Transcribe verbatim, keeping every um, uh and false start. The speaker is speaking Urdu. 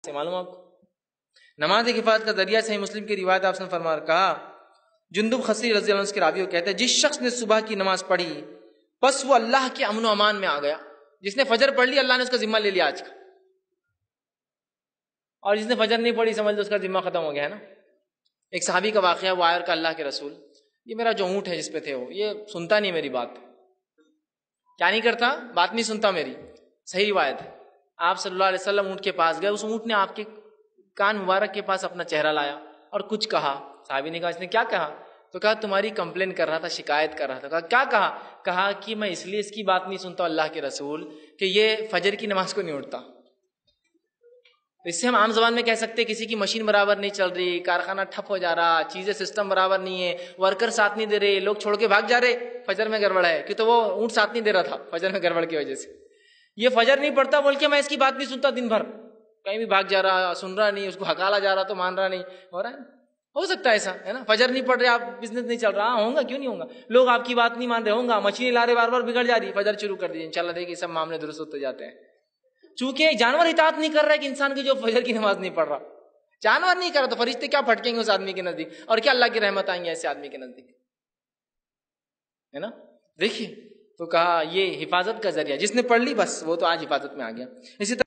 سے معلوم آپ کو نماز ایک حفاظت کا ذریعہ صحیح مسلم کی روایت آپ نے فرما کہا جندب خصی رضی اللہ عنہ کے راوی کہتے ہیں جس شخص نے صبح کی نماز پڑھی بس وہ اللہ کے امن و امان میں آ گیا. جس نے فجر پڑھ لی اللہ نے اس کا ذمہ لے لیا آج کا, اور جس نے فجر نہیں پڑھی سمجھ لو اس کا ذمہ ختم ہو گیا ہے نا. ایک صحابی کا واقعہ وہ آیا اور کہا اللہ کے رسول یہ میرا جو اونٹ ہے جس پہ تھے وہ یہ سنتا نہیں میری بات. کیا نہیں کرتا؟ بات نہیں سنتا میری. صحیح روایت ہے. آپ صلی اللہ علیہ وسلم اونٹ کے پاس گئے, اس اونٹ نے آپ کے کان مبارک کے پاس اپنا چہرہ لایا اور کچھ کہا. صحابی نے کہا اس نے کیا کہا؟ تو کہا تمہاری کمپلین کر رہا تھا, شکایت کر رہا تھا. کہا کیا کہا؟ کہا کہ میں اس لیے اس کی بات نہیں سنتا اللہ کے رسول کہ یہ فجر کی نماز کو نہیں اٹھتا. اس سے ہم عام زبان میں کہہ سکتے ہیں کسی کی مشین برابر نہیں چل رہی, کارخانہ ٹھپ ہو جا رہا, چیزیں سسٹم برابر نہیں ہے, ورکر ساتھ نہیں دے رہے, لوگ چھوڑ کے بھاگ جا رہے, فجر میں گڑبڑ ہے. کہ تو وہ اونٹ ساتھ نہیں دے رہا تھا فجر میں گڑبڑ کی وجہ سے. یہ فجر نہیں پڑتا بول کے میں اس کی بات نہیں سنتا دن بھر, کہیں بھی بھاگ جا رہا, سن رہا نہیں, اس کو ہکالا جا رہا تو مان رہا نہیں. ہو رہا ہے, ہو سکتا ہے ایسا ہے نا. فجر نہیں پڑھ رہے آپ, بزنس نہیں چل رہا, ہوں گا کیوں نہیں ہوگا. لوگ آپ کی بات نہیں مان رہے, ہوں گا. مچھلی لا رہے بار بار بگڑ جا رہی, فجر شروع کر دیجیے انشاءاللہ دیکھیے سب معاملے درست ہوتے جاتے ہیں. چونکہ جانور اطاعت نہیں کر رہا ہے کہ انسان کی جو فجر کی نماز نہیں پڑھ رہا, جانور نہیں کر رہا تو فرشتے کیا پھٹکیں گے اس آدمی کے نزدیک, اور کیا اللہ کی رحمت آئیں گے ایسے آدمی کے نزدیک, ہے نا. دیکھیے تو کہا یہ حفاظت کا ذریعہ, جس نے پڑھ لی بس وہ تو آج حفاظت میں آ گیا. اسی طرح